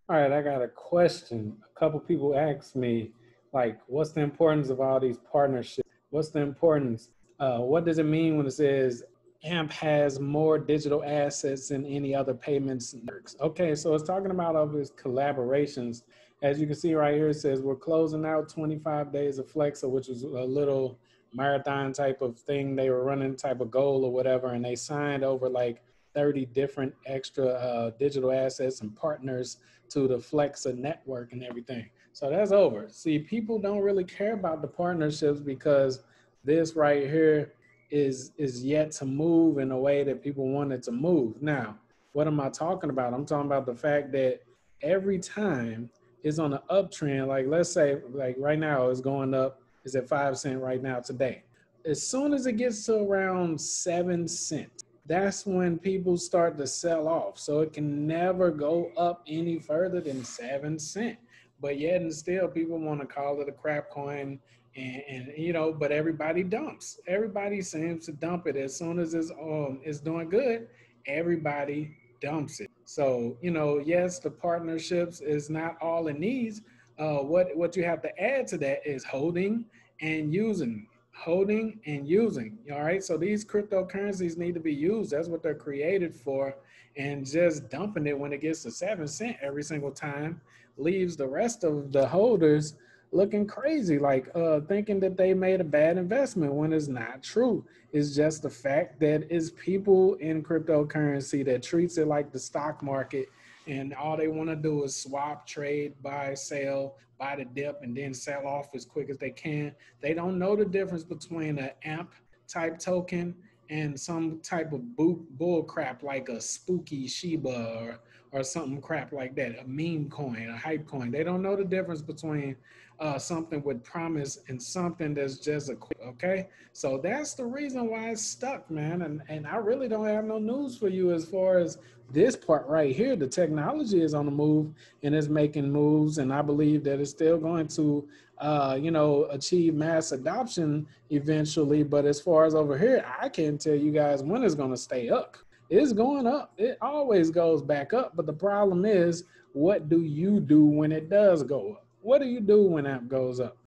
All right, I got a question. A couple people asked me, like, what's the importance of all these partnerships? What's the importance? What does it mean when it says AMP has more digital assets than any other payments networks? Okay, so it's talking about all these collaborations. As you can see right here, it says we're closing out 25 days of Flexa, which was a little marathon type of thing they were running, type of goal or whatever, and they signed over like 30 different extra digital assets and partners to the Flexa network and everything. So that's over. See, people don't really care about the partnerships because this right here is yet to move in a way that people want it to move. Now, what am I talking about? I'm talking about the fact that every time it's on an uptrend, like let's say like right now it's going up, it's at 5 cents right now today. As soon as it gets to around 7 cents, that's when people start to sell off. So it can never go up any further than 7 cents. But yet and still people want to call it a crap coin and you know, but everybody dumps. Everybody seems to dump it as soon as it's doing good, everybody dumps it. So, you know, yes, the partnerships is not all it needs. What you have to add to that is holding and using. All right. So these cryptocurrencies need to be used. That's what they're created for. And just dumping it when it gets to 7 cents every single time leaves the rest of the holders looking crazy, like thinking that they made a bad investment when it's not true. It's just the fact that it's people in cryptocurrency that treats it like the stock market, and all they want to do is swap, trade, buy, sell, buy the dip, and then sell off as quick as they can. They don't know the difference between an AMP type token and some type of bull crap like a spooky Shiba or something crap like that, a meme coin, a hype coin. They don't know the difference between something with promise and something that's just a quick, okay? So that's the reason why it's stuck, man. And I really don't have no news for you as far as this part right here. The technology is on the move and it's making moves, and I believe that it's still going to you know, achieve mass adoption eventually. But as far as over here, I can't tell you guys when it's going to stay up. It's going up. It always goes back up. But the problem is, what do you do when it does go up? What do you do when AMP goes up?